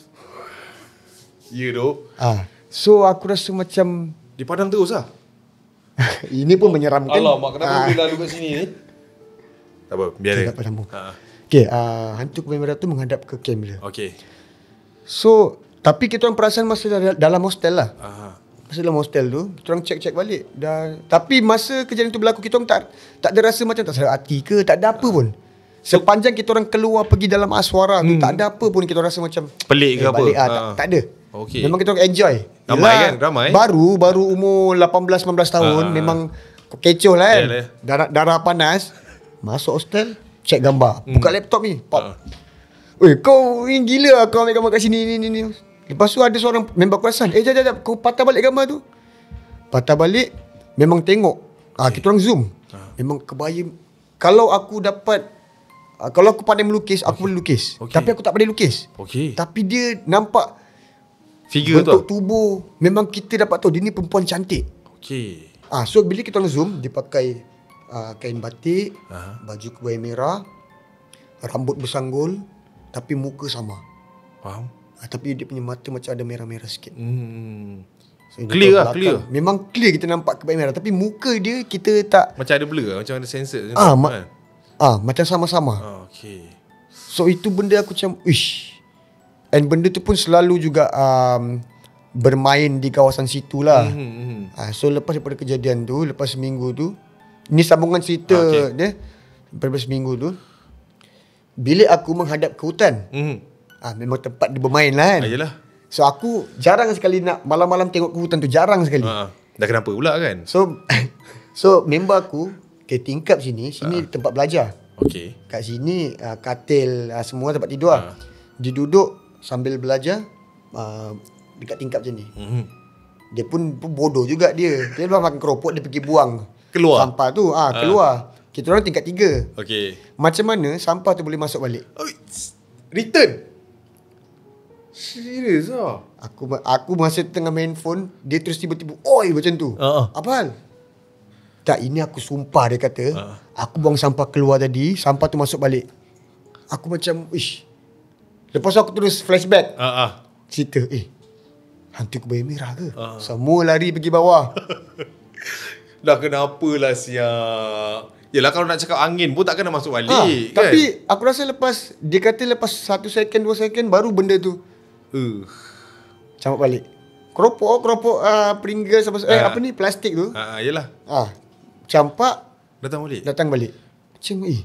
Ya dok. Ah, so aku rasa macam Di padang terus lah. ini pun menyeramkan. Alamak, kenapa Ah, dia lalu kat sini ni? Tak apa, biar tak dia. dapat sambung. Ha. Okay, uh, hantu kebaya merah tu menghadap ke kamera. Okey. So, tapi kita orang perasan masa dal- dalam hostel lah. Aha. Masa dalam hostel tu, kita orang check-check balik. Dah, tapi masa kejadian tu berlaku, kita orang tak tak ada rasa macam tak sedap hati ke, tak ada apa pun. Sepanjang kita orang keluar pergi dalam Aswara tu, tak ada apa pun kita rasa macam Pelik ke apa? balik, ah, Ha. tak, tak ada. Okey. Memang kita orang enjoy. Ramai Yelah, kan? Ramai. Baru baru umur lapan belas sembilan belas tahun, Ah. memang kecoh lah kan. Yalah. Darah darah panas. Masuk hostel, check gambar. Buka laptop ni, pop. Ah. Weh, kau ni gila kau ambil gambar kat sini ni ni ni. Lepas tu ada seorang member aku perasan, "Eh, jap jap jap, kau patah balik gambar tu." Patah balik, Memang tengok. Ah, okay. Kita orang zoom. Ha. Memang kebaya. Kalau aku dapat, uh, kalau aku pandai melukis, aku okay. boleh lukis. Okay. Tapi aku tak pandai lukis. Okay. Tapi dia nampak figure bentuk tu. tubuh. Memang kita dapat tahu dia ni perempuan cantik. Okay. Ah, so bila kita orang zoom, dia pakai uh, kain batik, Aha. baju kebaya merah, rambut bersanggul, tapi muka sama. Faham? Ah, tapi dia punya mata macam ada merah-merah sikit. Hmm. So, Clear lah, clear. Memang clear kita nampak kebaya merah. Tapi muka dia kita tak. Macam ada blur lah, macam ada sensor. Ah, ma- kan? ah macam sama-sama. Ah, okay. So itu benda aku macam, ish. And benda tu pun selalu juga um, bermain di kawasan situ lah. Mm-hmm. Ah, so lepas daripada kejadian tu, lepas seminggu tu, ni sambungan cerita ah, okay. dia. Lepas seminggu tu, bilik aku menghadap ke hutan. Mm-hmm. Ah, memang tempat dia bermain lah kan. Ah, yelah. So aku jarang sekali nak malam-malam tengok ke hutan tu, jarang sekali. Ah, dah kenapa pula kan? So so member aku ke tingkap sini, sini ah. tempat belajar. Okay. Kat sini uh, katil uh, semua tempat tidur ah. lah. Dia duduk sambil belajar uh, dekat tingkap macam ni. Mm-hmm. Dia pun, pun bodoh juga dia. Dia luar makan keropok, dia pergi buang Keluar? sampah tu. Ah, ah. keluar. Kita orang tingkat tiga. Okay. Macam mana sampah tu boleh masuk balik? Oh, return? Serius lah? Aku aku masa tengah main phone, dia terus tiba-tiba oi macam tu. Uh-uh. Apa hal? Tak, ini aku sumpah dia kata. Uh. Aku buang sampah keluar tadi, sampah tu masuk balik. Aku macam, ish. Lepas tu aku terus flashback. Uh-uh. Cerita, eh, hantu kebaya merah ke? Uh. Semua lari pergi bawah. Dah kenapa lah siap. Yelah kalau nak cakap angin pun tak kena masuk balik ha, kan? Tapi aku rasa lepas, dia kata lepas satu second, dua second, baru benda tu Uh. campak balik. Keropok, keropok uh, Pringles apa, eh, uh. apa ni, plastik tu. Ah, uh, yelah. Ah, campak, Datang balik? datang balik. Macam, eh.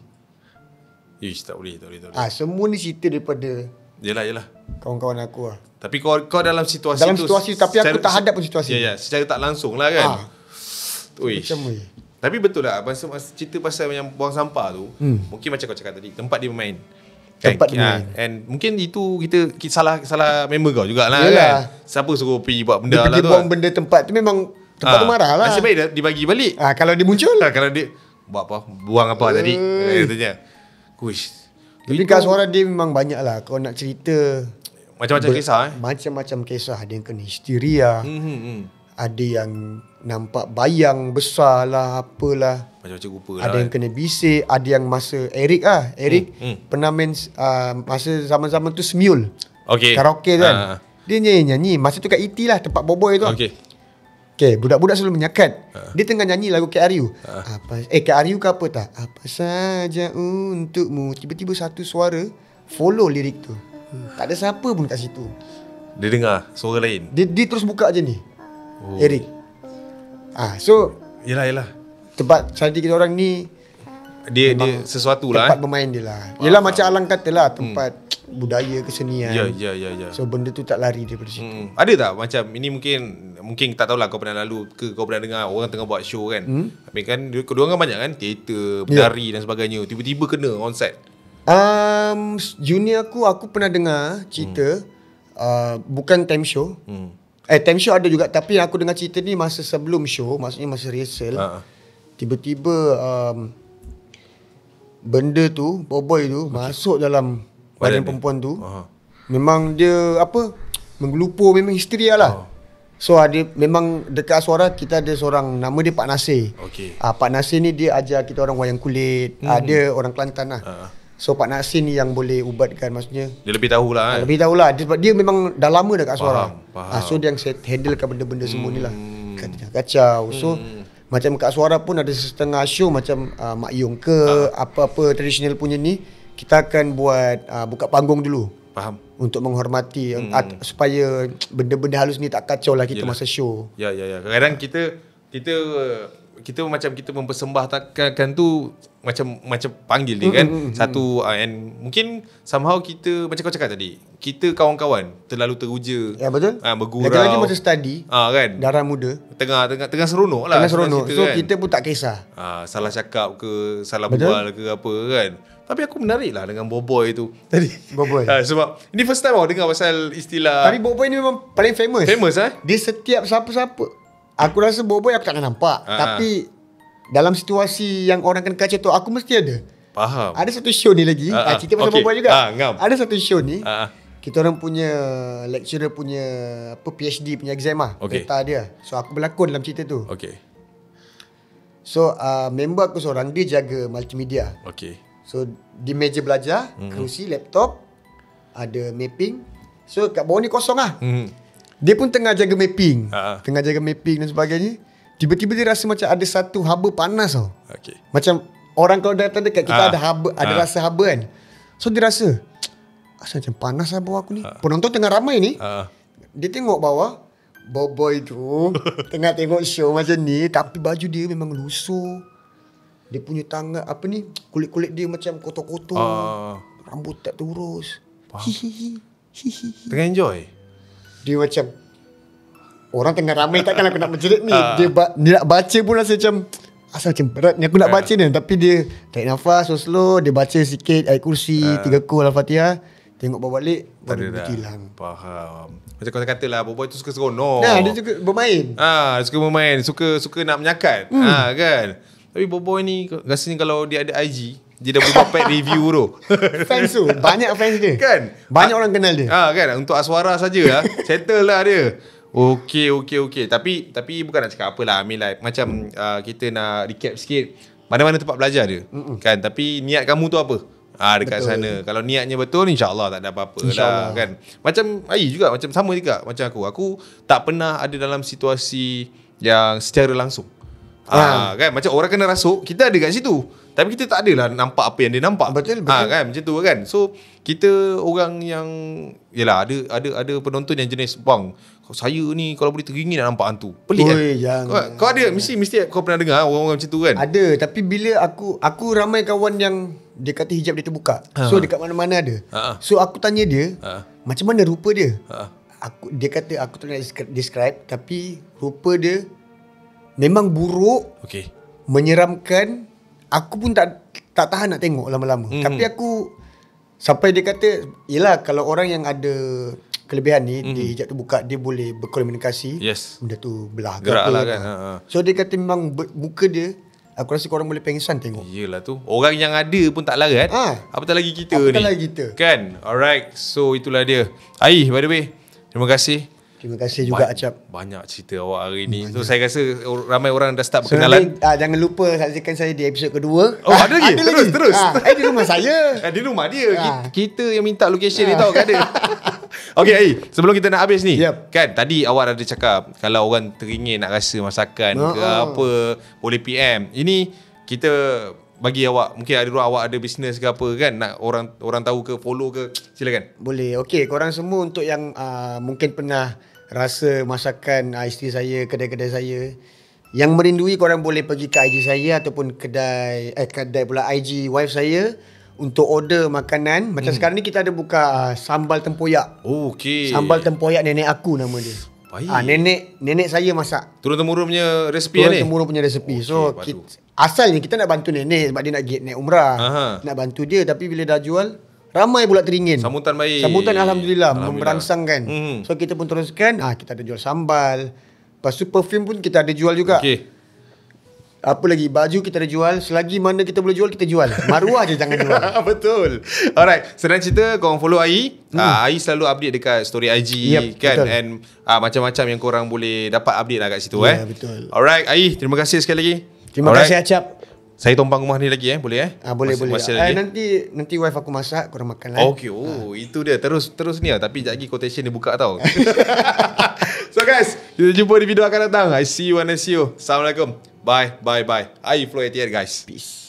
Ish, tak boleh, tak boleh, tak boleh. Ah, semua ni cerita daripada Yelah, yelah. kawan-kawan aku lah. Tapi kau kau dalam situasi Dalam tu situasi, tapi aku tak hadap pun situasi. Ya, ya, secara tak langsung lah kan. Ah. Uish. Macam, eh. Tapi betul lah, masa, masa cerita pasal yang buang sampah tu, Hmm. mungkin macam kau cakap tadi, tempat dia bermain. Tempat dia Ah, bermain. and mungkin itu kita, kita salah salah member kau jugalah Yelah. kan. Siapa suruh pergi buat benda Dia lah pergi tu. buang benda tempat tu, memang tempat Ah, tu marah lah. Nasib baik dia dibagi balik. Ah, kalau dia muncul, Ah, kalau dia buat apa? Buang apa tadi? Katanya. Kuish. tapi kat suara dia memang banyak lah. Kau nak cerita Macam-macam ber- kisah eh. Macam-macam kisah. Ada yang kena histeria, Hmm, hmm, hmm. ada yang nampak bayang besar lah, apalah. Macam-macam rupa lah. Ada yang kena bisik, ada yang masa Eric ah, Eric Hmm, hmm. pernah main uh, masa zaman-zaman tu Smule. Okay. Karaoke kan. Ah. Dia nyanyi-nyanyi masa tu kat E T lah, tempat boboy tu. Okay. Okay, budak-budak selalu menyakat. Ah. Dia tengah nyanyi lagu K R U. Apa eh K R U ke apa tak? Apa saja untukmu. Tiba-tiba satu suara follow lirik tu. Tak ada siapa pun kat situ. Dia dengar suara lain. Dia, dia terus buka je ni. Oh. Eric. Ah, so Yelah, yelah. tempat tadi kita orang ni Dia dia sesuatu lah. tempat Eh. bermain dia lah. Yelah macam Alang kata lah, tempat hmm. budaya kesenian. Ya, ya, ya, ya. So benda tu tak lari daripada situ. Hmm. Ada tak macam ini mungkin mungkin tak tahulah kau pernah lalu ke kau pernah dengar orang tengah buat show kan. Hmm? Tapi kan dia kedua orang banyak kan teater, penari yeah. dan sebagainya. Tiba-tiba kena on set. Um, junior aku, aku pernah dengar cerita hmm. uh, bukan time show. Hmm. Eh, time show ada juga, tapi aku dengar cerita ni masa sebelum show, maksudnya masa rehearsal. Ha. Tiba-tiba um, benda tu, boboy tu okay. masuk dalam badan, Badan perempuan tu. Aha. Memang dia apa? Menggelupur, memang histeria lah. Oh. So ada memang dekat suara kita ada seorang nama dia Pak Nasir. Okey. Ah, Pak Nasir ni dia ajar kita orang wayang kulit. Hmm. Ah, dia orang Kelantan lah. Ha. So Pak Nasir ni yang boleh ubatkan, maksudnya Dia lebih tahulah kan. lebih tahulah dia, sebab dia memang dah lama dekat suara. Faham, Ah, so dia yang set, handlekan benda-benda hmm. semua ni lah. Kacau. So Hmm. macam kat suara pun ada setengah show macam uh, Mak Yong ke Ah. apa-apa tradisional punya ni, kita akan buat uh, buka panggung dulu. Faham. Untuk menghormati Hmm. at, supaya benda-benda halus ni tak kacau lah kita Yelah. masa show. Ya, ya, ya. Kadang-kadang kita kita kita macam kita mempersembahkan tu macam macam panggil dia kan. Mm, mm, mm, Satu uh, and mungkin somehow kita macam kau cakap tadi, kita kawan-kawan terlalu teruja. Ya betul. Ah, bergurau. Lagi-lagi masa study, Ah kan. darah muda, Tengah tengah tengah seronok lah. tengah seronok. cerita So kan. kita pun tak kisah. Ah, salah cakap ke, salah Betul. berbual ke apa kan. Tapi aku menarik lah dengan boboy tu tadi. Boboy. Ah, sebab ini first time aku dengar pasal istilah Tapi Boboy ni memang paling famous. famous eh. Dia setiap siapa-siapa Aku rasa boy-boy aku tak nak nampak. Ah. Tapi dalam situasi yang orang kena kacau tu, aku mesti ada. Faham. Ada satu show ni lagi. Ah, Ah, ah. cerita pasal Okey. boy-boy juga. Ah, ngam. Ada satu show ni. Ah, ah. Kita orang punya lecturer punya apa PhD punya exam lah. Okey. Peta dia. So aku berlakon dalam cerita tu. Okay. So uh, member aku seorang, dia jaga multimedia. Okay. So di meja belajar, mm-hmm. kerusi, laptop, ada mapping. So kat bawah ni kosong lah. Hmm. Dia pun tengah jaga mapping. Ah. Tengah jaga mapping dan sebagainya. Tiba-tiba dia rasa macam ada satu haba panas tau. Okay. Macam orang kalau datang dekat kita Ah. ada haba, ada Ah. rasa haba kan. So dia rasa asal macam panas lah bawah aku ni. Penonton tengah ramai ni. Ah. Dia tengok bawah, boy-boy tu tengah tengok show macam ni, tapi baju dia memang lusuh. Dia punya tangan apa ni, kulit-kulit dia macam kotor-kotor. Ah. Rambut tak terurus. Hihihi. Hihihi. Tengah enjoy. Dia macam orang tengah ramai, takkan aku nak menjerit ni. Ah. Dia, ba- dia nak baca pun rasa macam asal macam berat ni aku nak baca ni. Tapi dia tarik nafas slow-slow. Dia baca sikit ayat kursi, tiga kul Al-Fatihah. Tengok bawah balik, Tak ada baru dah. berkilang. Faham. Macam kau kata lah, boy tu suka seronok. Nah, dia juga bermain. Ah, suka bermain, suka suka nak menyakat. Hmm. Ah, kan. Tapi boy ni rasanya kalau dia ada I G, dia dah berubah pack review tu. Fans tu, banyak fans dia. Kan? Banyak Ah, orang kenal dia. Ah, kan. Untuk Aswara saja lah. Settle lah dia. Okey, okey, okey. Tapi tapi bukan nak cakap apa lah. I mean like, macam uh, kita nak recap sikit. Mana-mana tempat belajar dia. Mm-mm. Kan? Tapi niat kamu tu apa? Ah, dekat betul. Sana. Kalau niatnya betul, insyaAllah tak ada apa-apa lah. Kan? Macam Ai juga. Macam sama juga. Macam aku. Aku tak pernah ada dalam situasi yang secara langsung. Ah, kan? Macam orang kena rasuk, kita ada kat situ. Tapi kita tak adalah nampak apa yang dia nampak. Betul, betul. Ah, kan? Macam tu kan. So, kita orang yang yalah ada ada ada penonton yang jenis bang, saya ni kalau boleh teringin nak nampak hantu. Pelik kan? Oi, yang... Kau, kau ada mesti mesti kau pernah dengar orang-orang macam tu kan? Ada, tapi bila aku aku ramai kawan yang dia kata hijab dia terbuka. Ha. So dekat mana-mana ada. Ha. So aku tanya dia, Ha. macam mana rupa dia? Ha. Aku dia kata aku tak nak describe, tapi rupa dia memang buruk, Okey. menyeramkan. Aku pun tak tak tahan nak tengok lama-lama. Mhm. Tapi aku sampai dia kata, yelah kalau orang yang ada kelebihan ni, Mhm. dia hijab terbuka, dia boleh berkomunikasi. Yes. Benda tu belah ke Gerak apa lah kan. Ha, ha. So dia kata memang ber- muka dia, aku rasa korang boleh pengsan tengok. Yelah tu. Orang yang ada pun tak larat. Ah. Apatah lagi kita Apatah ni. lagi kita. Kan? Alright. So itulah dia. Ai, by the way, terima kasih. Terima kasih juga Ba- Acap. Banyak cerita awak hari ni. So saya rasa ramai orang dah start So berkenalan. nanti, ah, jangan lupa saksikan saya di episod kedua. Oh, ada lagi? Terus, terus. Ah, eh, di rumah saya. Eh, di rumah dia. Ah. Kita, kita yang minta location ni tahu kan ada. Okay, Ai, sebelum kita nak habis ni. Yep. Kan tadi awak ada cakap kalau orang teringin nak rasa masakan Uh-uh. ke apa, boleh P M. Ini kita bagi awak, mungkin ada awak ada bisnes ke apa kan, nak orang orang tahu ke, follow ke, silakan. Boleh. Okey, korang semua untuk yang uh, mungkin pernah rasa masakan uh, isteri saya, kedai-kedai saya, yang merindui, korang boleh pergi ke I G saya ataupun kedai eh kedai pula I G wife saya untuk order makanan. Macam hmm. sekarang ni kita ada buka uh, sambal tempoyak. Oh, okey. Sambal tempoyak nenek aku nama dia. Baik. Ah, nenek nenek saya masak. Turun-temurun punya resepi Turun ni. temurun punya resepi. Okey, So padu. kita, asalnya kita nak bantu nenek sebab dia nak get naik umrah. Aha. Nak bantu dia, tapi bila dah jual ramai pula teringin. Sambutan baik. Sambutan alhamdulillah, Alhamdulillah. memberangsangkan. Mhm. So kita pun teruskan, ah kita ada jual sambal. Lepas tu perfume pun kita ada jual juga. Okey. Apa lagi? Baju kita ada jual. Selagi mana kita boleh jual, kita jual. Maruah je jangan jual. Betul. Alright, senang cerita korang follow Ai. Hmm. Uh, Ai selalu update dekat story I G Yep, kan, betul. and uh, macam-macam yang korang boleh dapat update lah kat situ Ya, eh. betul. Alright, Ai, terima kasih sekali lagi. Terima Alright. kasih Acap. Saya tumpang rumah ni lagi eh, boleh eh? Ah boleh masih, boleh. Masih Eh, lagi. nanti nanti wife aku masak, korang makan lah. Okey, oh, itu dia. Terus terus ni lah, tapi sekejap lagi quotation dia buka tau. So guys, kita jumpa di video akan datang. I see you and I see you. Assalamualaikum. Bye, bye, bye. Ai Flow eighty-eight guys. Peace.